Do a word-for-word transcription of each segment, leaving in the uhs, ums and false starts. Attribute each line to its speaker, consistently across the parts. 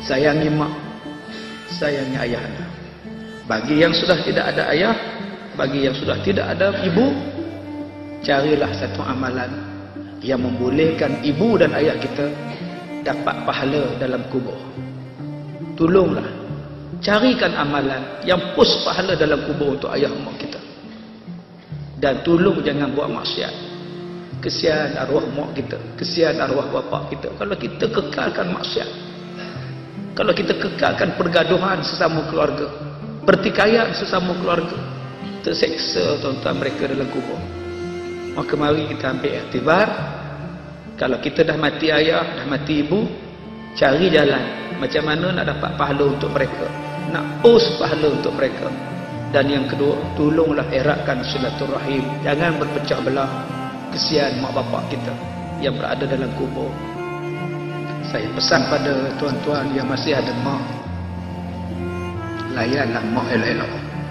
Speaker 1: Sayangi mak, sayangi ayah anda. Bagi yang sudah tidak ada ayah, bagi yang sudah tidak ada ibu, carilah satu amalan yang membolehkan ibu dan ayah kita dapat pahala dalam kubur. Tolonglah, carikan amalan yang pos pahala dalam kubur untuk ayah mak kita. Dan tolong jangan buat maksiat. Kesian arwah mak kita, kesian arwah bapa kita kalau kita kekalkan maksiat, kalau kita kekalkan pergaduhan sesama keluarga, pertikaian sesama keluarga, terseksa tuan-tuan mereka dalam kubur. Maka mari kita ambil iktibar. Kalau kita dah mati ayah, dah mati ibu, cari jalan macam mana nak dapat pahala untuk mereka, nak pos pahala untuk mereka. Dan yang kedua, tolonglah eratkan silaturahim, jangan berpecah belah. Kesian mak bapak kita yang berada dalam kubur. Saya pesan pada tuan-tuan yang masih ada mak, layanlah mak elok-elok.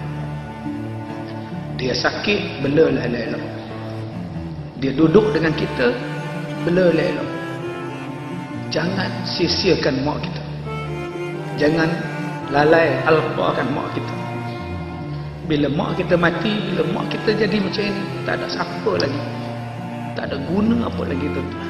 Speaker 1: Dia sakit, belalah elok-elok. Dia duduk dengan kita, bela elok-elok. Jangan sia-siakan mak kita, jangan lalai alpakan mak kita. Bila mak kita mati, bila mak kita jadi macam ini, tak ada siapa lagi, tak ada guna apa lagi tuan-tuan.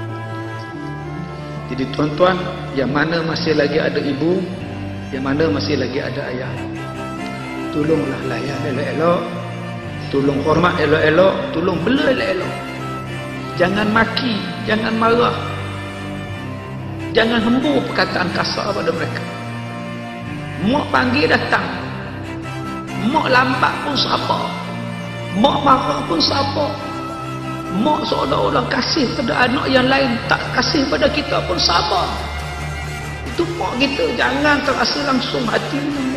Speaker 1: Jadi tuan-tuan yang mana masih lagi ada ibu, yang mana masih lagi ada ayah, tolonglah layan elok-elok, tolong hormat elok-elok, tolong bela elok-elok. Jangan maki, jangan marah, jangan hembur perkataan kasar pada mereka. Mak panggil datang, mak lambat pun sabar, mak marah pun sabar. Mak seolah-olah kasih pada anak yang lain, tak kasih pada kita pun sabar. Itu mak kita. Jangan terasa langsung hati mak.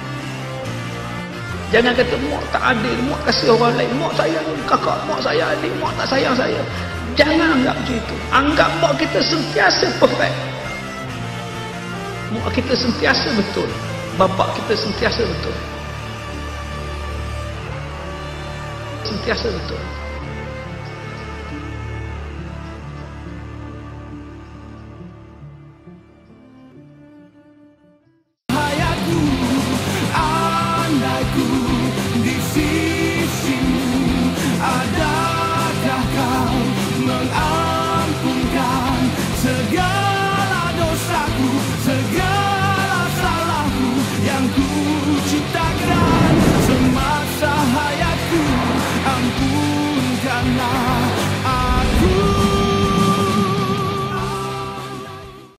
Speaker 1: Jangan kata mak tak adil, mak kasih orang lain, mak sayang kakak, mak sayang adik, mak tak sayang saya. Jangan anggap macam itu. Anggap mak kita sentiasa perfect, mak kita sentiasa betul, bapa kita sentiasa betul, sentiasa betul.